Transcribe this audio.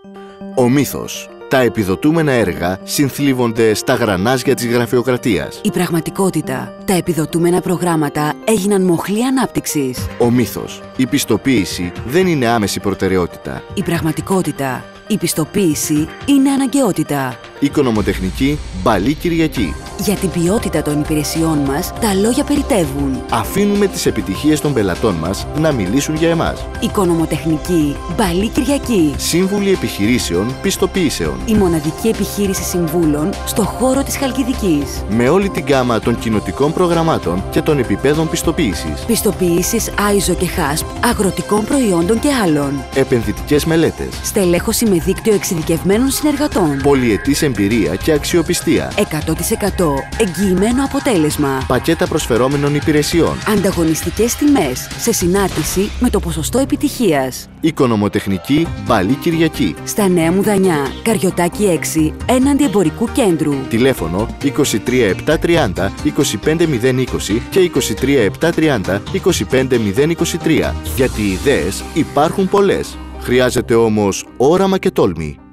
Ο μύθος. Τα επιδοτούμενα έργα συνθλίβονται στα γρανάζια της γραφειοκρατίας. Η πραγματικότητα. Τα επιδοτούμενα προγράμματα έγιναν μοχλή ανάπτυξης. Ο μύθος. Η πιστοποίηση δεν είναι άμεση προτεραιότητα. Η πραγματικότητα. Η πιστοποίηση είναι αναγκαιότητα. Οικονομοτεχνική Μπαλή Κυριακή. Για την ποιότητα των υπηρεσιών μας, τα λόγια περιτεύουν. Αφήνουμε τις επιτυχίες των πελατών μας να μιλήσουν για εμάς. Οικονομοτεχνική Μπαλή Κυριακή. Σύμβουλοι επιχειρήσεων πιστοποιήσεων. Η μοναδική επιχείρηση συμβούλων στο χώρο της Χαλκιδικής. Με όλη την γκάμα των κοινοτικών προγραμμάτων και των επιπέδων πιστοποίησης. Πιστοποίησης ISO και HASP, αγροτικών προϊόντων και άλλων. Επενδυτικές μελέτες. Στελέχωση με δίκτυο εξειδικευμένων συνεργατών. Πολυετής εμπειρία και αξιοπιστία. 100% εγγυημένο αποτέλεσμα. Πακέτα προσφερόμενων υπηρεσιών. Ανταγωνιστικές τιμές σε συνάρτηση με το ποσοστό επιτυχίας. Οικονομοτεχνική Μπαλή Κυριακή. Στα Νέα Μουδανιά, Καριωτάκη 6, έναντι εμπορικού κέντρου. Τηλέφωνο 23730 25020 και 23730 25023. Γιατί οι ιδέες υπάρχουν πολλές. Χρειάζεται όμως όραμα και τόλμη.